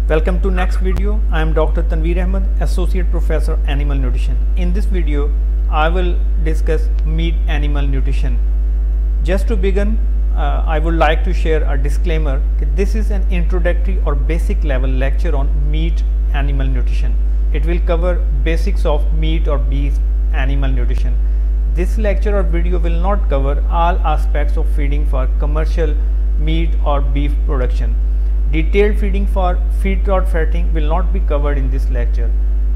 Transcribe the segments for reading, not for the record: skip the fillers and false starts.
Welcome to next video. I am Dr. Tanveer Ahmed, Associate Professor Animal Nutrition. In this video, I will discuss meat animal nutrition. Just to begin, I would like to share a disclaimer that this is an introductory or basic level lecture on meat animal nutrition. It will cover basics of meat or beef animal nutrition. This lecture or video will not cover all aspects of feeding for commercial meat or beef production. Detailed feeding for feedlot fatting will not be covered in this lecture.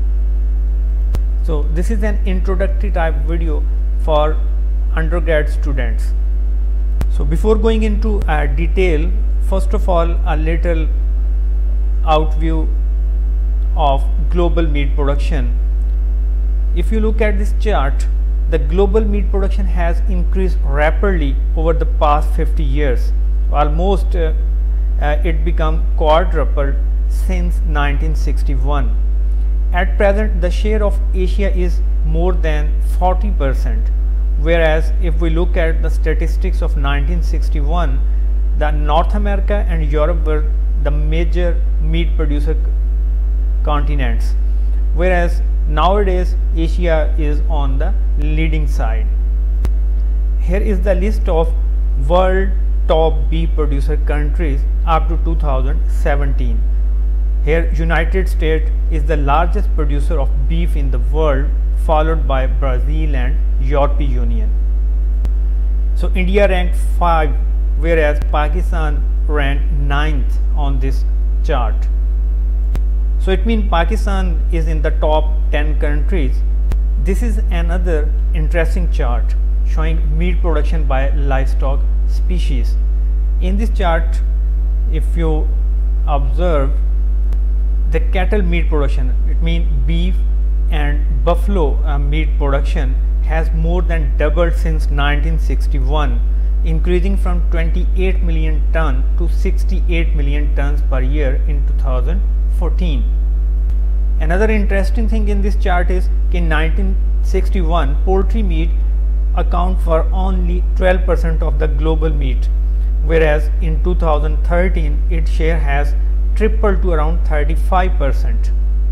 So this is an introductory type video for undergrad students. So before going into detail, first of all, a little outview of global meat production. If you look at this chart, the global meat production has increased rapidly over the past 50 years. Almost it become quadrupled since 1961. At present, the share of Asia is more than 40%, whereas if we look at the statistics of 1961, the North America and Europe were the major meat producer continents, whereas nowadays Asia is on the leading side. Here is the list of world top beef producer countries up to 2017. Here United States is the largest producer of beef in the world, followed by Brazil and European Union. So India ranked 5, whereas Pakistan ranked 9th on this chart. So it means Pakistan is in the top 10 countries. This is another interesting chart showing meat production by livestock species. In this chart, if you observe the cattle meat production, it means beef and buffalo meat production has more than doubled since 1961, increasing from 28 million ton to 68 million tons per year in 2014. Another interesting thing in this chart is in 1961 poultry meat account for only 12% of the global meat, whereas in 2013 its share has tripled to around 35%.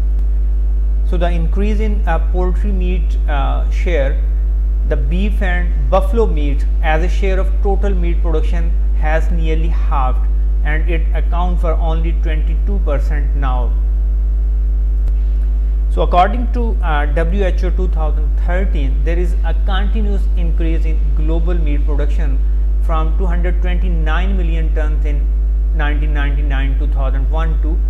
So the increase in poultry meat share, the beef and buffalo meat as a share of total meat production has nearly halved, and it accounts for only 22% now. So according to WHO 2013, there is a continuous increase in global meat production from 229 million tons in 1999-2001 to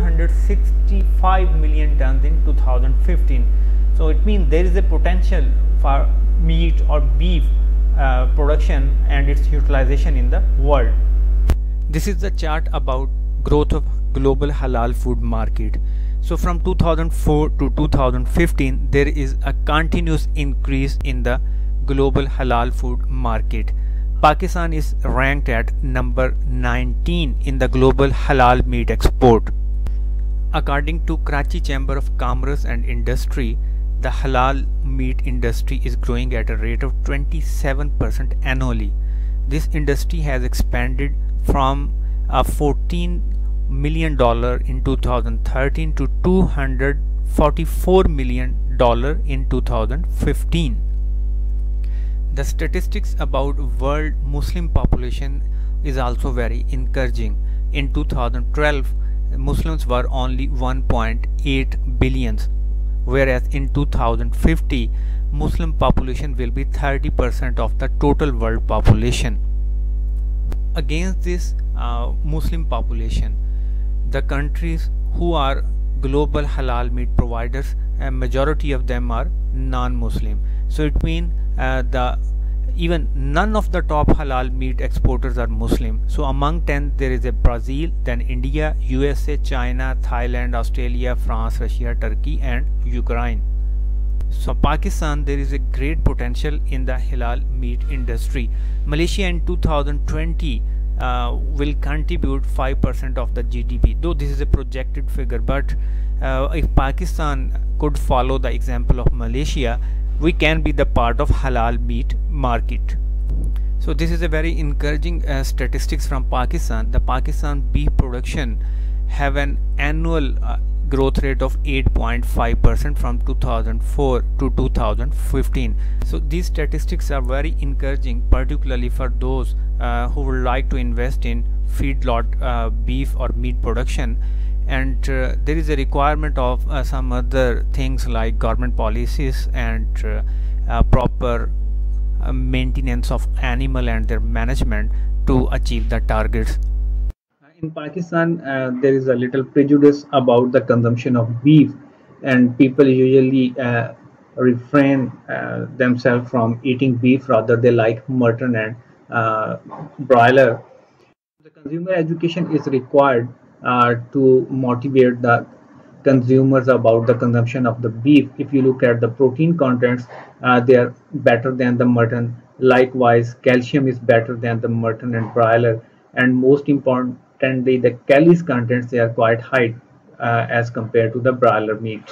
465 million tons in 2015. So it means there is a potential for meat or beef production and its utilization in the world. This is the chart about growth of global halal food market. So from 2004 to 2015, there is a continuous increase in the global halal food market. Pakistan is ranked at number 19 in the global halal meat export. According to Karachi Chamber of Commerce and Industry, the halal meat industry is growing at a rate of 27% annually. This industry has expanded from $14 million in 2013 to $244 million in 2015. The statistics about world Muslim population is also very encouraging. In 2012, Muslims were only 1.8 billion, whereas in 2050, Muslim population will be 30% of the total world population. Against this Muslim population, the countries who are global halal meat providers, a majority of them are non-Muslim. So it means even none of the top halal meat exporters are Muslim. So among 10 there is a Brazil, then India, USA, China, Thailand, Australia, France, Russia, Turkey and Ukraine. So Pakistan, there is a great potential in the halal meat industry. Malaysia in 2020 will contribute 5% of the GDP, though this is a projected figure, but if Pakistan could follow the example of Malaysia, we can be the part of halal meat market. So this is a very encouraging statistics from Pakistan. The Pakistan beef production have an annual growth rate of 8.5% from 2004 to 2015. So these statistics are very encouraging, particularly for those who would like to invest in feedlot beef or meat production. And there is a requirement of some other things like government policies and proper maintenance of animal and their management to achieve the targets. In Pakistan, there is a little prejudice about the consumption of beef, and people usually refrain themselves from eating beef. Rather, they like mutton and broiler. The consumer education is required to motivate the consumers about the consumption of the beef. If you look at the protein contents, they are better than the mutton. Likewise, calcium is better than the mutton and broiler, and most importantly, the calories contents, they are quite high as compared to the broiler meat.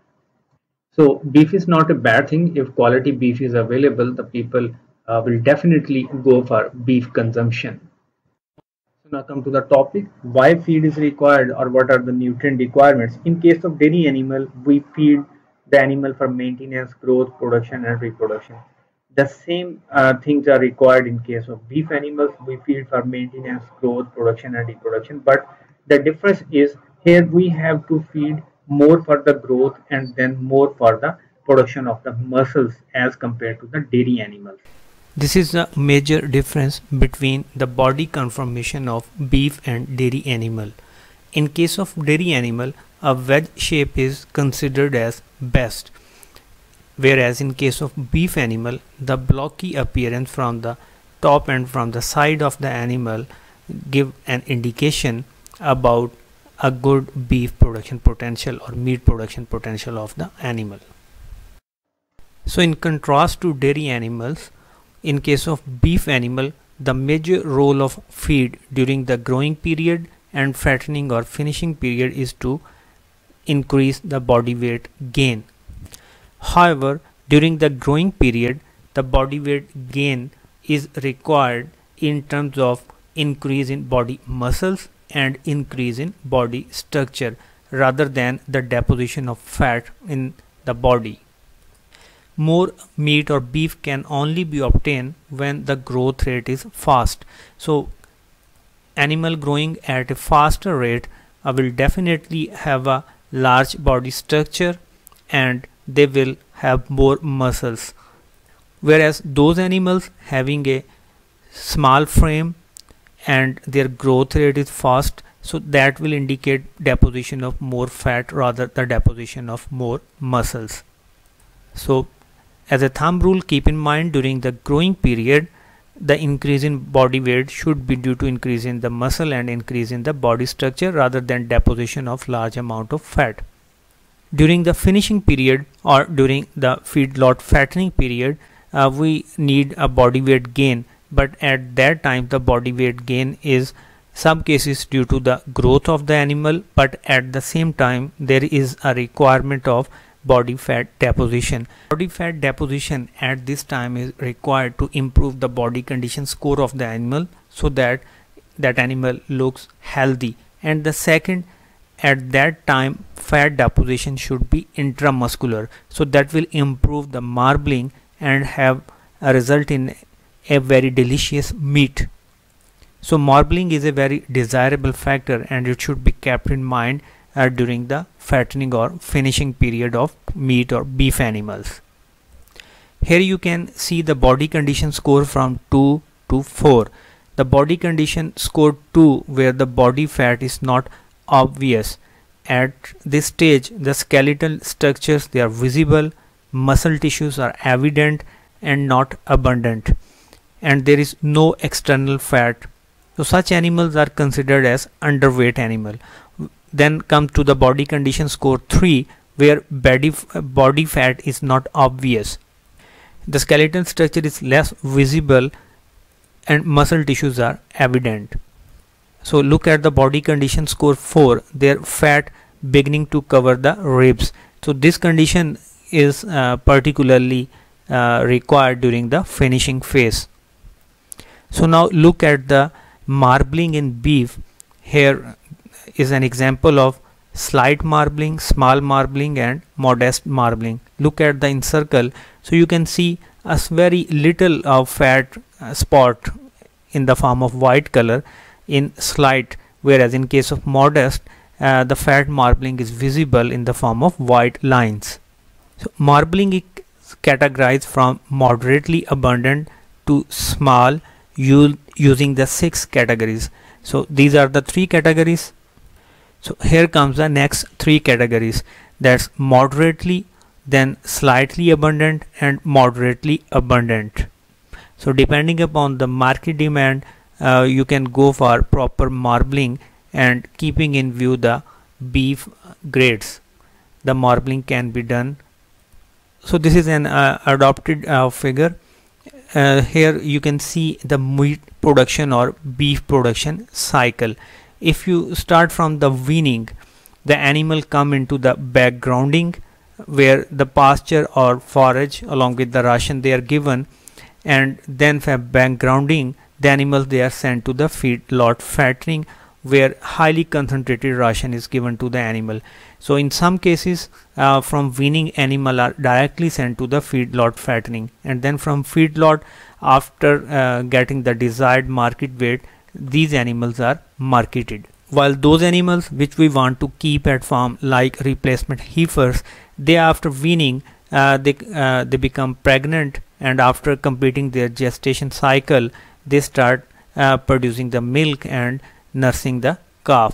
So beef is not a bad thing. If quality beef is available, the people will definitely go for beef consumption. So now come to the topic, why feed is required or what are the nutrient requirements. In case of dairy animal, we feed the animal for maintenance, growth, production and reproduction. The same things are required in case of beef animals. We feed for maintenance, growth, production and reproduction, but the difference is here we have to feed more for the growth and then more for the production of the muscles as compared to the dairy animals. This is the major difference between the body conformation of beef and dairy animal. In case of dairy animal, a wedge shape is considered as best, whereas in case of beef animal, the blocky appearance from the top and from the side of the animal give an indication about a good beef production potential or meat production potential of the animal. So in contrast to dairy animals, in case of beef animal, the major role of feed during the growing period and fattening or finishing period is to increase the body weight gain. However, during the growing period, the body weight gain is required in terms of increase in body muscles and increase in body structure rather than the deposition of fat in the body. More meat or beef can only be obtained when the growth rate is fast. So animal growing at a faster rate will definitely have a large body structure and they will have more muscles, whereas those animals having a small frame and their growth rate is fast, so that will indicate deposition of more fat rather the deposition of more muscles. So as a thumb rule, keep in mind during the growing period, the increase in body weight should be due to increase in the muscle and increase in the body structure rather than deposition of large amount of fat. During the finishing period or during the feedlot fattening period, we need a body weight gain, but at that time the body weight gain is some cases due to the growth of the animal, but at the same time there is a requirement of body fat deposition. Body fat deposition at this time is required to improve the body condition score of the animal so that that animal looks healthy. And the second, at that time fat deposition should be intramuscular, so that will improve the marbling and have a result in a very delicious meat. So marbling is a very desirable factor and it should be kept in mind during the fattening or finishing period of meat or beef animals. Here you can see the body condition score from 2 to 4. The body condition score 2, where the body fat is not obvious. At this stage the skeletal structures, they are visible, muscle tissues are evident and not abundant, and there is no external fat. So such animals are considered as underweight animal. Then come to the body condition score 3, where body fat is not obvious. The skeletal structure is less visible and muscle tissues are evident. So look at the body condition score 4, their fat beginning to cover the ribs. So this condition is particularly required during the finishing phase. So now look at the marbling in beef. Here is an example of slight marbling, small marbling and modest marbling. Look at the encircle, so you can see a very little of fat spot in the form of white color in slight, whereas in case of modest the fat marbling is visible in the form of white lines. So marbling is categorized from moderately abundant to small using the 6 categories. So these are the 3 categories. So here comes the next 3 categories, that's moderately, then slightly abundant and moderately abundant. So depending upon the market demand, you can go for proper marbling, and keeping in view the beef grades, the marbling can be done. So this is an adopted figure. Here you can see the meat production or beef production cycle. If you start from the weaning, the animal come into the backgrounding, where the pasture or forage along with the ration they are given, and then for backgrounding the animals they are sent to the feedlot fattening, where highly concentrated ration is given to the animal. So in some cases from weaning, animal are directly sent to the feedlot fattening, and then from feedlot, after getting the desired market weight, these animals are marketed. While those animals which we want to keep at farm, like replacement heifers, they after weaning they become pregnant, and after completing their gestation cycle they start producing the milk and nursing the calf.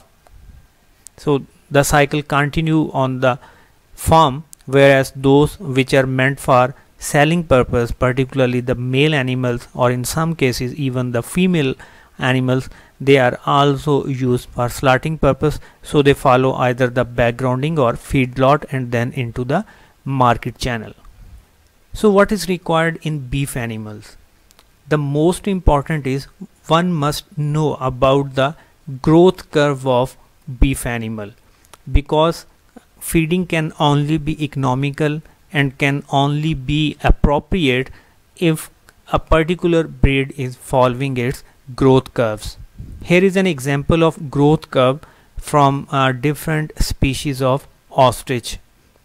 So the cycle continue on the farm, whereas those which are meant for selling purpose, particularly the male animals, or in some cases even the female animals, they are also used for slaughtering purpose. So they follow either the backgrounding or feedlot and then into the market channel. So what is required in beef animals? The most important is one must know about the growth curve of beef animal, because feeding can only be economical and can only be appropriate if a particular breed is following its growth curves. Here is an example of growth curve from different species of ostrich.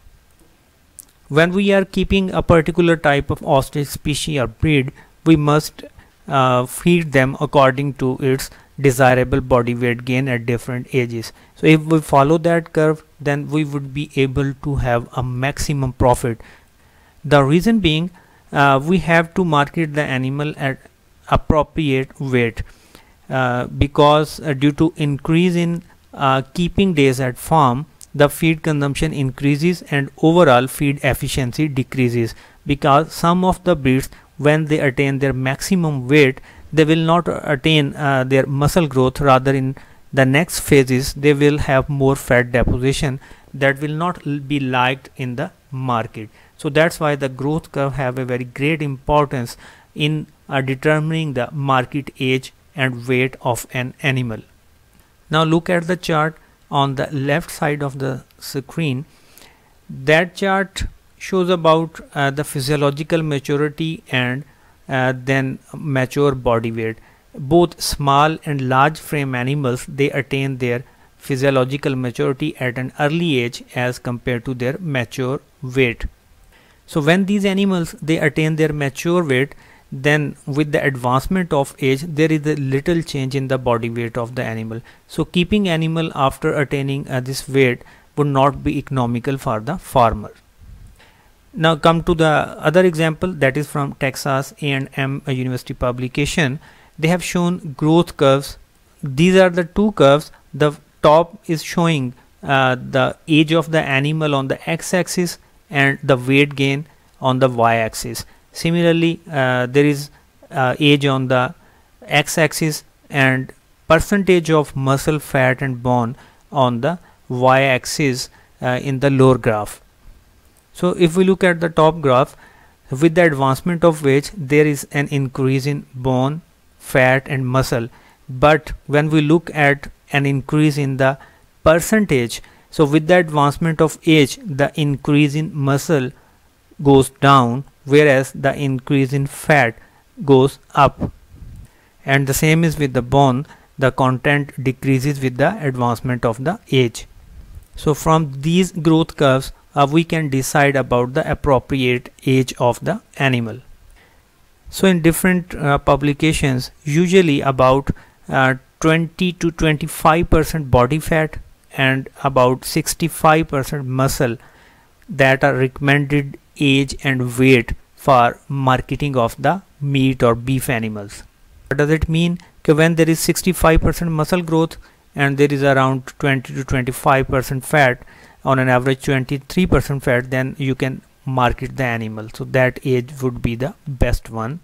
When we are keeping a particular type of ostrich species or breed, we must feed them according to its desirable body weight gain at different ages. So if we follow that curve, then we would be able to have a maximum profit. The reason being, we have to market the animal at appropriate weight, because due to increase in keeping days at farm, the feed consumption increases and overall feed efficiency decreases, because some of the breeds, when they attain their maximum weight, they will not attain their muscle growth. Rather, in the next phases they will have more fat deposition that will not be liked in the market. So that's why the growth curve have a very great importance in determining the market age and weight of an animal. Now look at the chart on the left side of the screen. That chart shows about the physiological maturity and then mature body weight. Both small and large frame animals, they attain their physiological maturity at an early age as compared to their mature weight. So when these animals they attain their mature weight, then with the advancement of age there is a little change in the body weight of the animal. So keeping animal after attaining this weight would not be economical for the farmer. Now come to the other example, that is from Texas A&M University publication. They have shown growth curves. These are the two curves. The top is showing the age of the animal on the x-axis and the weight gain on the y-axis. Similarly, there is age on the x-axis and percentage of muscle, fat and bone on the y-axis in the lower graph. So if we look at the top graph, with the advancement of age there is an increase in bone, fat and muscle, but when we look at an increase in the percentage, so with the advancement of age the increase in muscle goes down, whereas the increase in fat goes up. And the same is with the bone. the content decreases with the advancement of the age. So from these growth curves we can decide about the appropriate age of the animal. So in different publications, usually about 20 to 25% body fat and about 65% muscle that are recommended age and weight for marketing of the meat or beef animals. What does it mean? When there is 65% muscle growth and there is around 20 to 25% fat, on an average 23% fat, then you can market the animal. So that age would be the best one.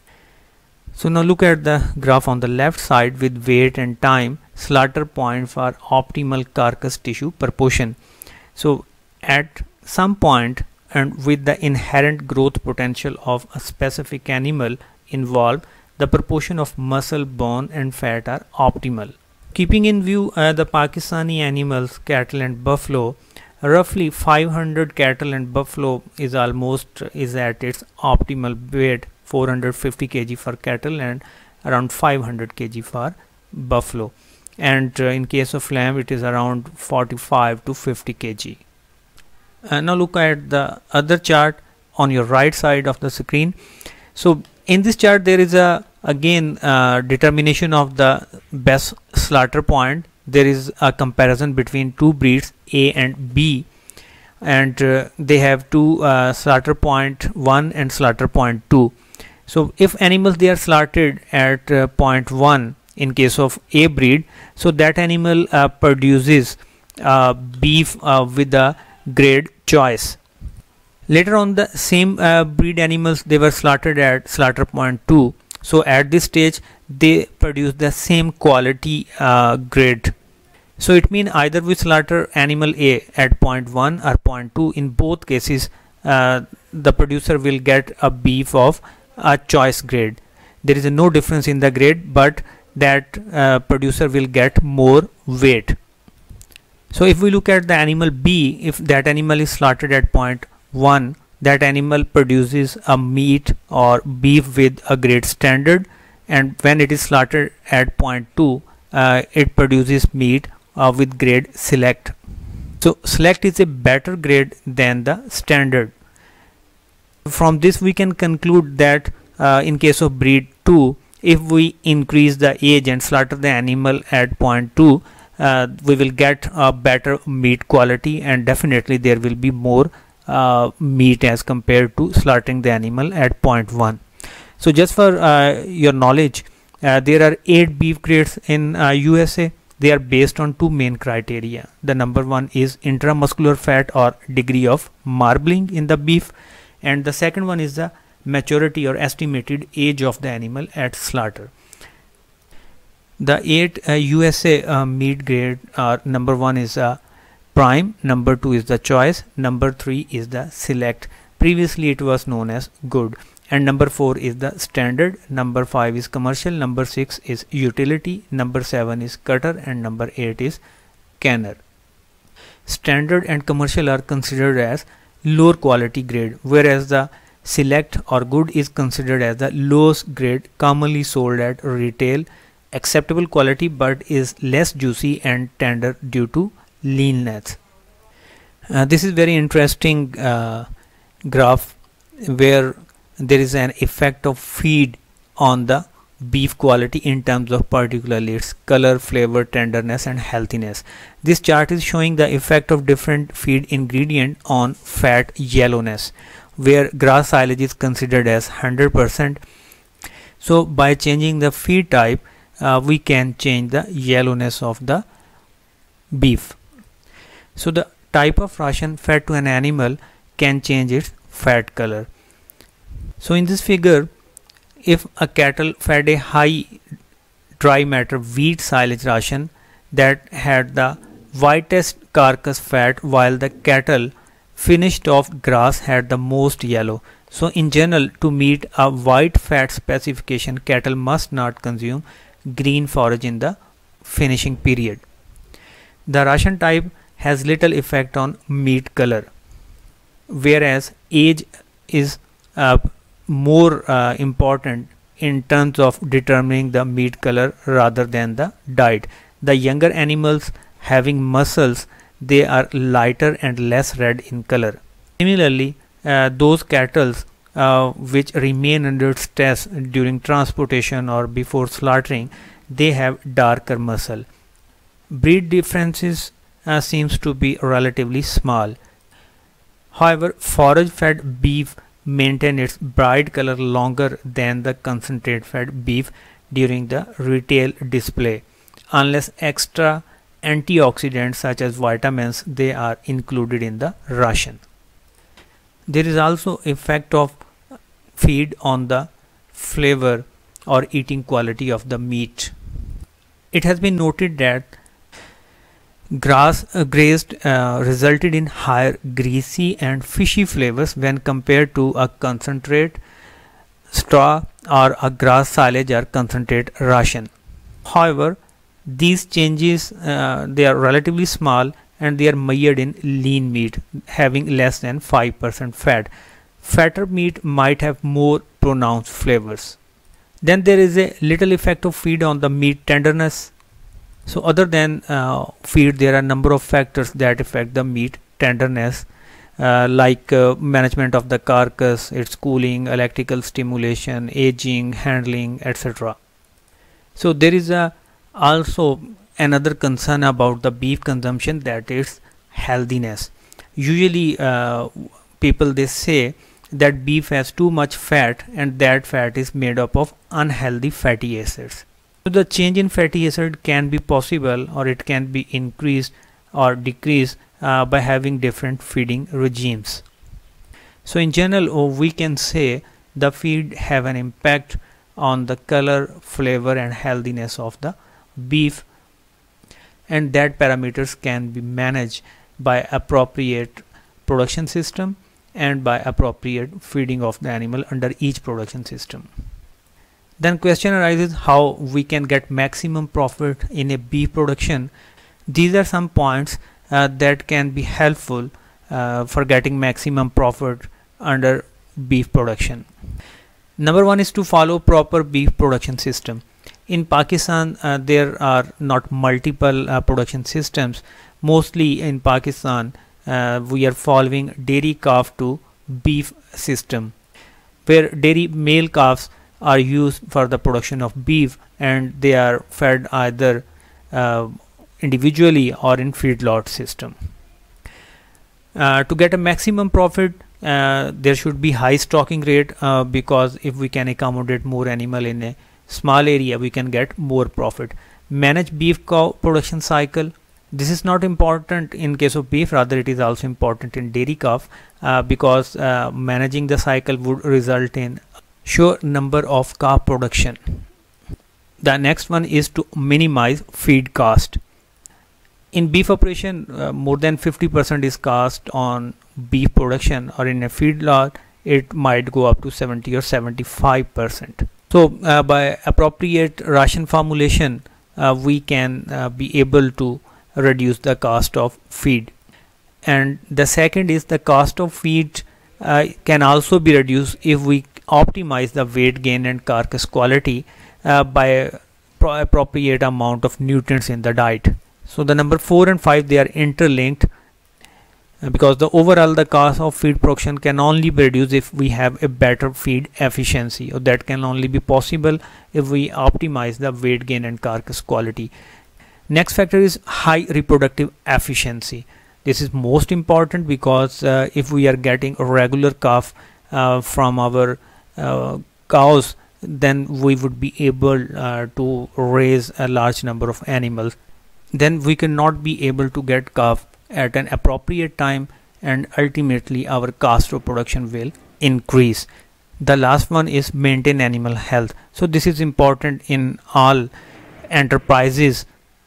So now look at the graph on the left side with weight and time, slaughter point for optimal carcass tissue proportion. So at some point and with the inherent growth potential of a specific animal involved, the proportion of muscle, bone and fat are optimal. Keeping in view the Pakistani animals, cattle and buffalo, roughly 500 cattle and buffalo is at its optimal weight, 450 kg for cattle and around 500 kg for buffalo, and in case of lamb it is around 45 to 50 kg. Now look at the other chart on your right side of the screen. So in this chart there is again determination of the best slaughter point. There is a comparison between two breeds A and B, and they have two slaughter point 1 and slaughter point 2. So if animals they are slaughtered at point 1 in case of A breed, so that animal produces beef with the grade choice. Later on the same breed animals they were slaughtered at slaughter point 2. So at this stage they produce the same quality grade. So it means either we slaughter animal A at point 1 or point 2, in both cases the producer will get a beef of a choice grade. There is no difference in the grade, but that producer will get more weight. So if we look at the animal B, if that animal is slaughtered at point 1, that animal produces a meat or beef with a grade standard, and when it is slaughtered at point 2 it produces meat with grade select. So select is a better grade than the standard. From this we can conclude that in case of breed 2, if we increase the age and slaughter the animal at point 2, we will get a better meat quality, and definitely there will be more meat as compared to slaughtering the animal at point 1. So just for your knowledge, there are 8 beef grades in USA. They are based on 2 main criteria. The number 1 is intramuscular fat or degree of marbling in the beef, and the second one is the maturity or estimated age of the animal at slaughter. The 8 USA meat grade are: number 1 is prime, number 2 is the choice, number 3 is the select, previously it was known as good, and number 4 is the standard, number 5 is commercial, number 6 is utility, number 7 is cutter, and number 8 is canner. Standard and commercial are considered as lower quality grade, whereas the select or good is considered as the lowest grade, commonly sold at retail, acceptable quality but is less juicy and tender due to leanness. This is very interesting graph where there is an effect of feed on the beef quality in terms of particularly its color, flavor, tenderness and healthiness. This chart is showing the effect of different feed ingredient on fat yellowness, where grass silage is considered as 100%. So by changing the feed type we can change the yellowness of the beef. So the type of ration fed to an animal can change its fat color. So in this figure, if a cattle fed a high dry matter wheat silage ration that had the whitest carcass fat, while the cattle finished off grass had the most yellow. So in general, to meet a white fat specification, cattle must not consume green forage in the finishing period. The ration type has little effect on meat color, whereas age is more important in terms of determining the meat color rather than the diet. The younger animals having muscles, they are lighter and less red in color. Similarly, those cattle which remain under stress during transportation or before slaughtering, they have darker muscle. Breed differences seems to be relatively small. However, forage-fed beef maintain its bright color longer than the concentrate-fed beef during the retail display, unless extra antioxidants such as vitamins they are included in the ration. There is also effect of feed on the flavor or eating quality of the meat. It has been noted that grass grazed resulted in higher greasy and fishy flavors when compared to a concentrate, straw or a grass silage or concentrate ration. However, these changes they are relatively small and they are measured in lean meat having less than 5% fat. Fatter meat might have more pronounced flavors. Then there is a little effect of feed on the meat tenderness. So other than feed, there are a number of factors that affect the meat tenderness, like management of the carcass, its cooling, electrical stimulation, aging, handling, etc. So there is also another concern about the beef consumption, that is healthiness. Usually people they say that beef has too much fat and that fat is made up of unhealthy fatty acids. So the change in fatty acid can be possible, or it can be increased or decreased by having different feeding regimes. So in general, we can say the feed have an impact on the color, flavor and healthiness of the beef, and that parameters can be managed by appropriate production system and by appropriate feeding of the animal under each production system. Then question arises how we can get maximum profit in a beef production. These are some points that can be helpful for getting maximum profit under beef production. Number one is to follow proper beef production system. In Pakistan, there are not multiple production systems. Mostly in Pakistan, we are following dairy calf to beef system, where dairy male calves are used for the production of beef and they are fed either individually or in feedlot system. To get a maximum profit, there should be high stocking rate, because if we can accommodate more animal in a small area, we can get more profit. Manage beef cow production cycle. This is not important in case of beef, rather it is also important in dairy calf, because managing the cycle would result in sure number of calf production. The next one is to minimize feed cost. In beef operation, more than 50% is cost on beef production, or in a feedlot it might go up to 70 or 75%. So by appropriate ration formulation, we can be able to reduce the cost of feed. And the second is the cost of feed can also be reduced if we optimize the weight gain and carcass quality by appropriate amount of nutrients in the diet. So the number 4 and 5, they are interlinked, because the overall the cost of feed production can only be reduced if we have a better feed efficiency, or that can only be possible if we optimize the weight gain and carcass quality. Next factor is high reproductive efficiency. This is most important because if we are getting a regular calf from our cows, then we would be able to raise a large number of animals. Then we cannot be able to get calf at an appropriate time, and ultimately our cost of production will increase. The last one is maintain animal health. So this is important in all enterprises.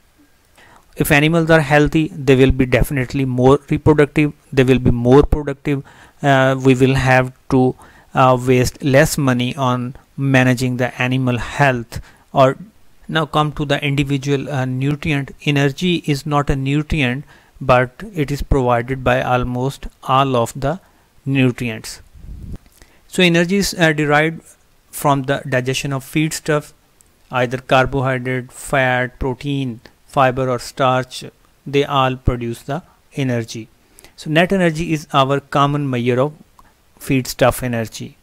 If animals are healthy, they will be definitely more reproductive, they will be more productive. We will have to waste less money on managing the animal health. Or now come to the individual nutrient. Energy is not a nutrient, but it is provided by almost all of the nutrients. So energy is derived from the digestion of feedstuff, either carbohydrate, fat, protein, fiber or starch. They all produce the energy. So net energy is our common measure of feedstuff energy.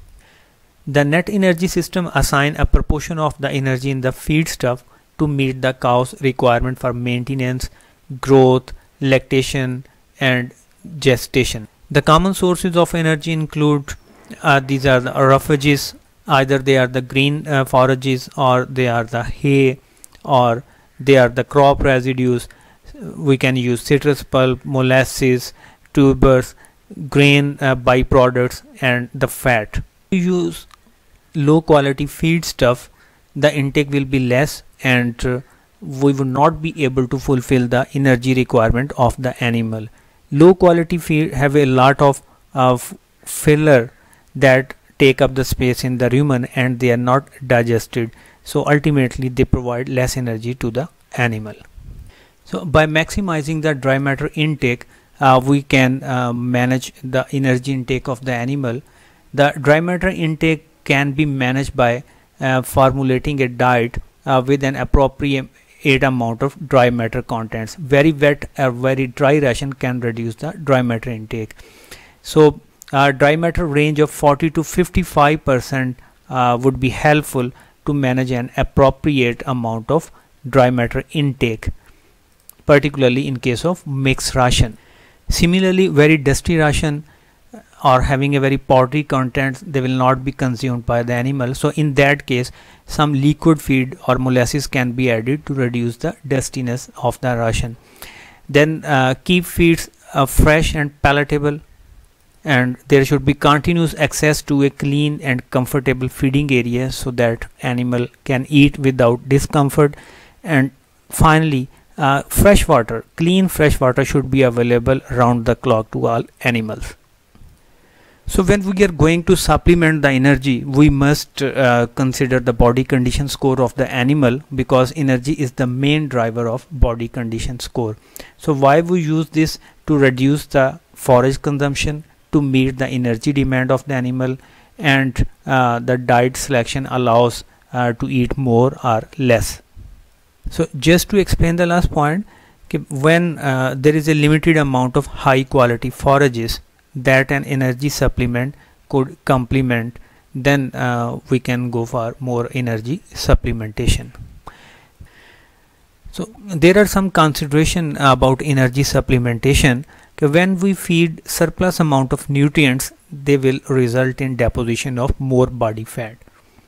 The net energy system assigns a proportion of the energy in the feedstuff to meet the cow's requirement for maintenance, growth, lactation and gestation. The common sources of energy include these are the roughages, either they are the green forages, or they are the hay, or they are the crop residues. We can use citrus pulp, molasses, tubers, grain byproducts and the fat. If you use low quality feedstuff, the intake will be less and we will not be able to fulfill the energy requirement of the animal. Low quality feed have a lot of filler that take up the space in the rumen and they are not digested, so ultimately they provide less energy to the animal. So by maximizing the dry matter intake, we can manage the energy intake of the animal. The dry matter intake can be managed by formulating a diet with an appropriate amount of dry matter contents. Very wet or very dry ration can reduce the dry matter intake. So dry matter range of 40 to 55% would be helpful to manage an appropriate amount of dry matter intake, particularly in case of mixed ration. Similarly, very dusty ration or having a very powdery content, they will not be consumed by the animal. So in that case, some liquid feed or molasses can be added to reduce the dustiness of the ration. Then keep feeds fresh and palatable, and there should be continuous access to a clean and comfortable feeding area so that animal can eat without discomfort. And finally, fresh water, clean fresh water should be available round the clock to all animals. So when we are going to supplement the energy, we must consider the body condition score of the animal, because energy is the main driver of body condition score. So why we use this? To reduce the forage consumption, to meet the energy demand of the animal, and the diet selection allows to eat more or less. So just to explain the last point, when there is a limited amount of high quality forages that an energy supplement could complement, then we can go for more energy supplementation. So there are some consideration about energy supplementation. When we feed surplus amount of nutrients, they will result in deposition of more body fat.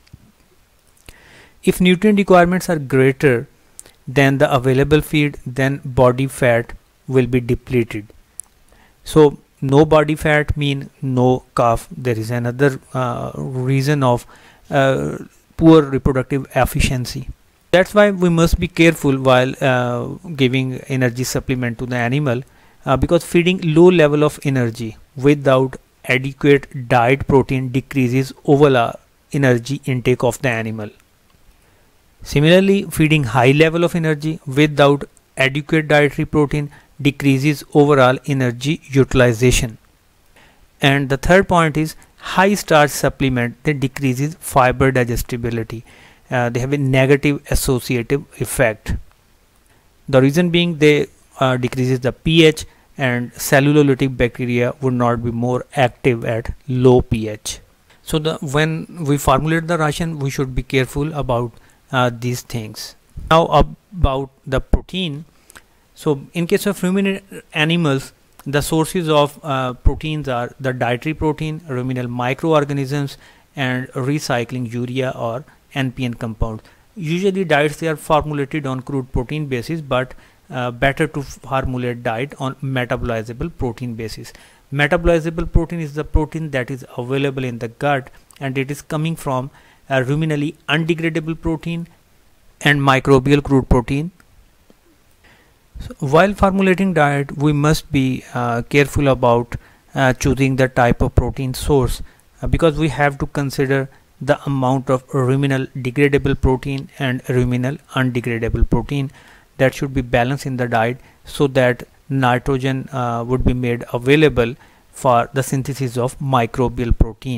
If nutrient requirements are greater than the available feed, then body fat will be depleted. So no body fat mean no calf. There is another reason of poor reproductive efficiency. That's why we must be careful while giving energy supplement to the animal, because feeding low level of energy without adequate diet protein decreases overall energy intake of the animal. Similarly, feeding high level of energy without adequate dietary protein decreases overall energy utilization. And the third point is high starch supplement that decreases fiber digestibility. They have a negative associative effect. The reason being they decreases the pH, and cellulolytic bacteria would not be more active at low pH. So when we formulate the ration, we should be careful about these things. Now about the protein. So in case of ruminant animals, the sources of proteins are the dietary protein, ruminal microorganisms, and recycling urea or NPN compounds. Usually diets they are formulated on crude protein basis, but better to formulate diet on metabolizable protein basis. Metabolizable protein is the protein that is available in the gut, and it is coming from ruminally undegradable protein and microbial crude protein. So while formulating diet, we must be careful about choosing the type of protein source, because we have to consider the amount of ruminal degradable protein and ruminal undegradable protein that should be balanced in the diet, so that nitrogen would be made available for the synthesis of microbial protein.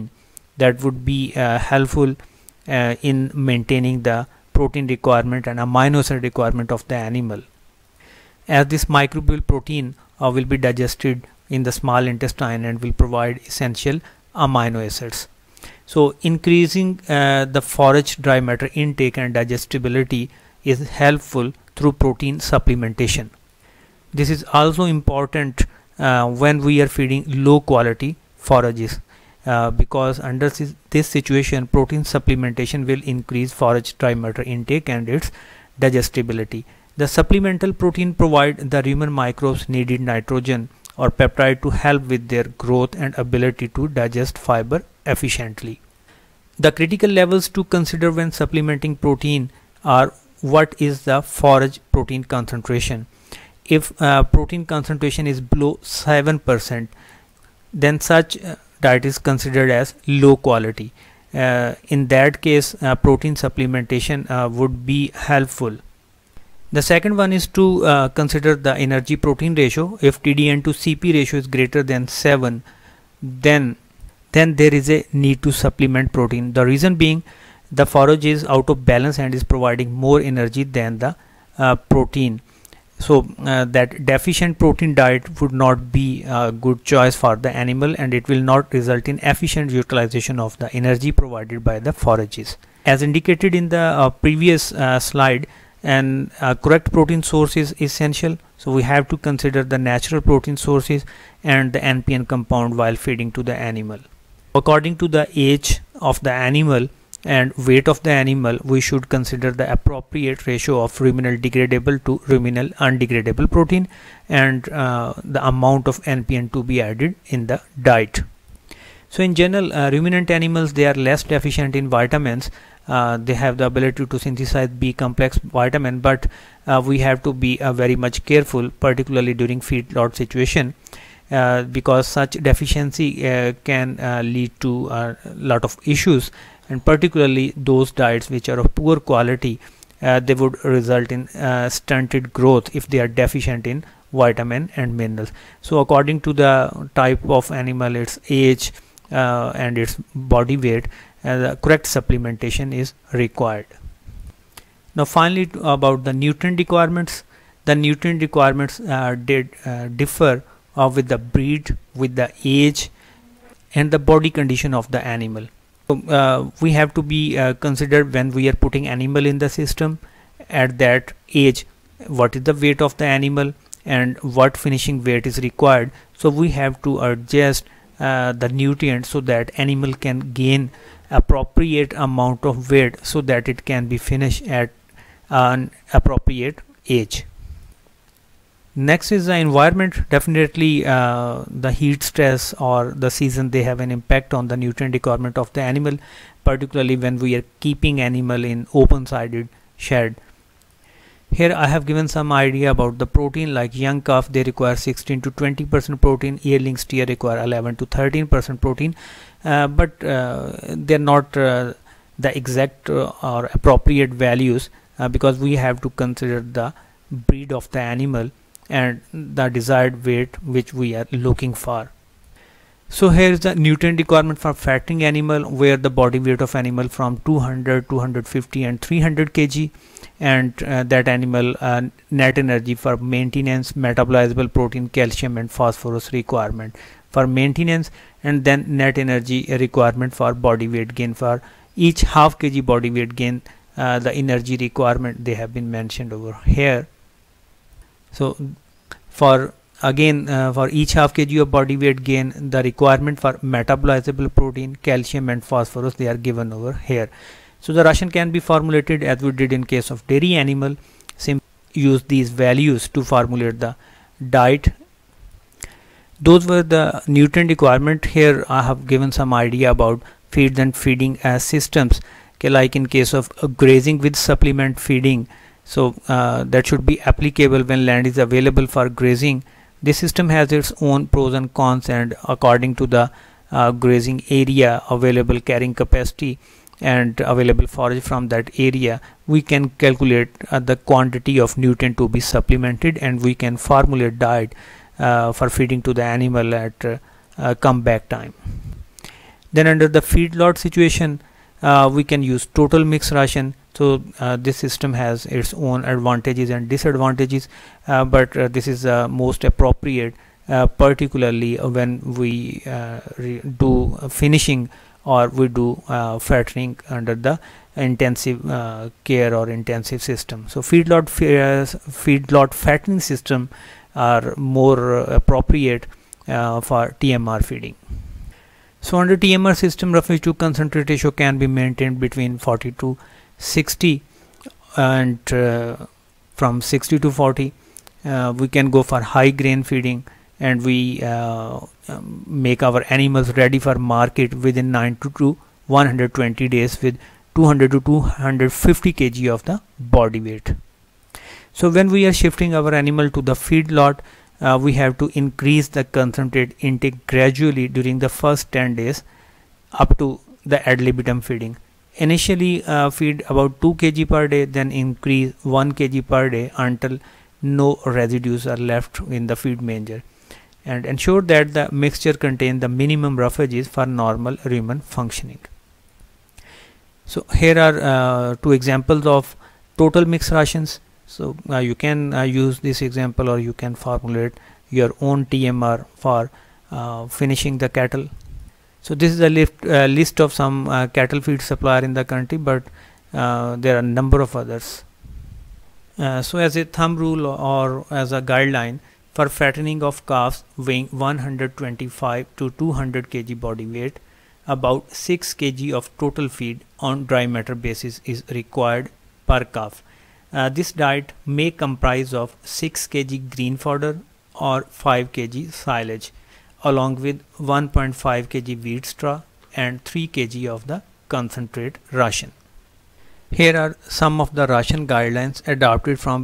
that would be helpful in maintaining the protein requirement and amino acid requirement of the animal, as this microbial protein will be digested in the small intestine and will provide essential amino acids. So increasing the forage dry matter intake and digestibility is helpful through protein supplementation. This is also important when we are feeding low quality forages, because under this situation protein supplementation will increase forage dry matter intake and its digestibility. The supplemental protein provide the rumen microbes needed nitrogen or peptide to help with their growth and ability to digest fiber efficiently. The critical levels to consider when supplementing protein are: what is the forage protein concentration? If protein concentration is below 7%, then such diet is considered as low quality. In that case, protein supplementation would be helpful. The second one is to consider the energy protein ratio. If TDN to CP ratio is greater than 7, then there is a need to supplement protein. The reason being, the forage is out of balance and is providing more energy than the protein. So that deficient protein diet would not be a good choice for the animal, and it will not result in efficient utilization of the energy provided by the forages. As indicated in the previous slide, and correct protein source is essential. So we have to consider the natural protein sources and the NPN compound while feeding to the animal. According to the age of the animal and weight of the animal, we should consider the appropriate ratio of ruminal degradable to ruminal undegradable protein and the amount of NPN to be added in the diet. So in general, ruminant animals, they are less deficient in vitamins. They have the ability to synthesize B complex vitamin, but we have to be very much careful, particularly during feedlot situation, because such deficiency can lead to a lot of issues, and particularly those diets which are of poor quality, they would result in stunted growth if they are deficient in vitamin and minerals. So according to the type of animal, its age and its body weight, the correct supplementation is required. Now finally, about the nutrient requirements. The nutrient requirements differ with the breed, with the age and the body condition of the animal. So we have to be considered when we are putting animal in the system. At that age, what is the weight of the animal and what finishing weight is required. So we have to adjust the nutrients so that animal can gain appropriate amount of weight so that it can be finished at an appropriate age. Next is the environment. Definitely the heat stress or the season, they have an impact on the nutrient requirement of the animal, particularly when we are keeping animal in open sided shed. Here I have given some idea about the protein. Like young calf, they require 16 to 20% protein. Yearling steer require 11 to 13% protein, but they are not the exact or appropriate values, because we have to consider the breed of the animal and the desired weight which we are looking for. So here is the nutrient requirement for fattening animal, where the body weight of animal from 200, 250 and 300 kg, and that animal net energy for maintenance, metabolizable protein, calcium and phosphorus requirement for maintenance, and then net energy requirement for body weight gain. For each half kg body weight gain, the energy requirement, they have been mentioned over here. So for again for each half kg of body weight gain, the requirement for metabolizable protein, calcium and phosphorus, they are given over here. So the ration can be formulated as we did in case of dairy animal. Simply use these values to formulate the diet. Those were the nutrient requirement. Here I have given some idea about feeds and feeding systems. Okay, like in case of grazing with supplement feeding, so that should be applicable when land is available for grazing. This system has its own pros and cons, and according to the grazing area, available carrying capacity and available forage from that area, we can calculate the quantity of nutrient to be supplemented, and we can formulate diet for feeding to the animal at comeback time. Then under the feedlot situation, we can use total mix ration. So this system has its own advantages and disadvantages, but this is most appropriate, particularly when we do finishing or we do fattening under the intensive care or intensive system. So feedlot fattening system are more appropriate for TMR feeding. So under TMR system, roughage to concentrate ratio can be maintained between 40 to 60, and from 60 to 40 we can go for high grain feeding, and we make our animals ready for market within 90 to 120 days with 200 to 250 kg of the body weight. So when we are shifting our animal to the feedlot, we have to increase the concentrate intake gradually during the first 10 days up to the ad libitum feeding. Initially feed about 2 kg per day, then increase 1 kg per day until no residues are left in the feed manger, and ensure that the mixture contains the minimum roughages for normal rumen functioning. So here are 2 examples of total mix rations. So you can use this example, or you can formulate your own TMR for finishing the cattle. So this is a list of some cattle feed supplier in the country, but there are a number of others. So as a thumb rule or as a guideline, for fattening of calves weighing 125 to 200 kg body weight, about 6 kg of total feed on dry matter basis is required per calf. This diet may comprise of 6 kg green fodder or 5 kg silage, along with 1.5 kg wheat straw and 3 kg of the concentrate ration. Here are some of the ration guidelines adopted from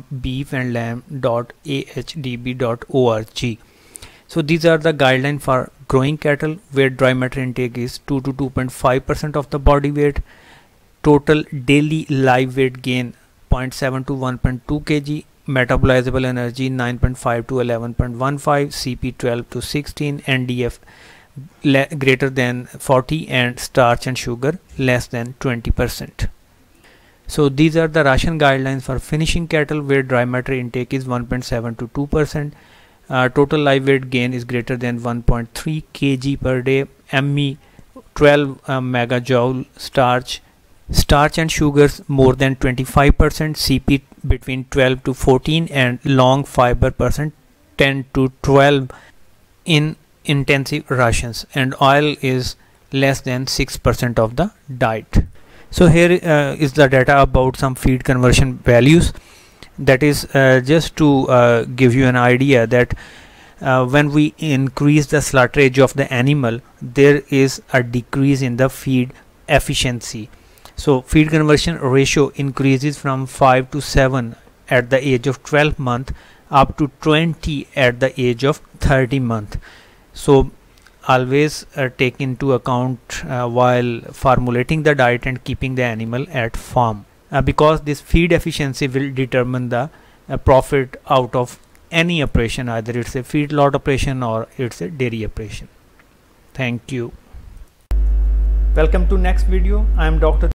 beefandlamb.ahdb.org. So these are the guidelines for growing cattle, where dry matter intake is 2 to 2.5% of the body weight, total daily live weight gain 0.7 to 1.2 kg, metabolizable energy 9.5 to 11.15, CP 12 to 16, NDF greater than 40, and starch and sugar less than 20%. So these are the ration guidelines for finishing cattle, where dry matter intake is 1.7 to 2%. Total live weight gain is greater than 1.3 kg per day, ME 12 megajoule, starch and sugars more than 25%, CP between 12 to 14, and long fiber percent 10 to 12 in intensive rations, and oil is less than 6% of the diet. So here is the data about some feed conversion values. That is just to give you an idea that when we increase the slaughterage of the animal, there is a decrease in the feed efficiency. So feed conversion ratio increases from 5 to 7 at the age of 12 months up to 20 at the age of 30 months. So always take into account while formulating the diet and keeping the animal at farm, because this feed efficiency will determine the profit out of any operation, either it's a feedlot operation or it's a dairy operation. Thank you. Welcome to next video. I am Dr.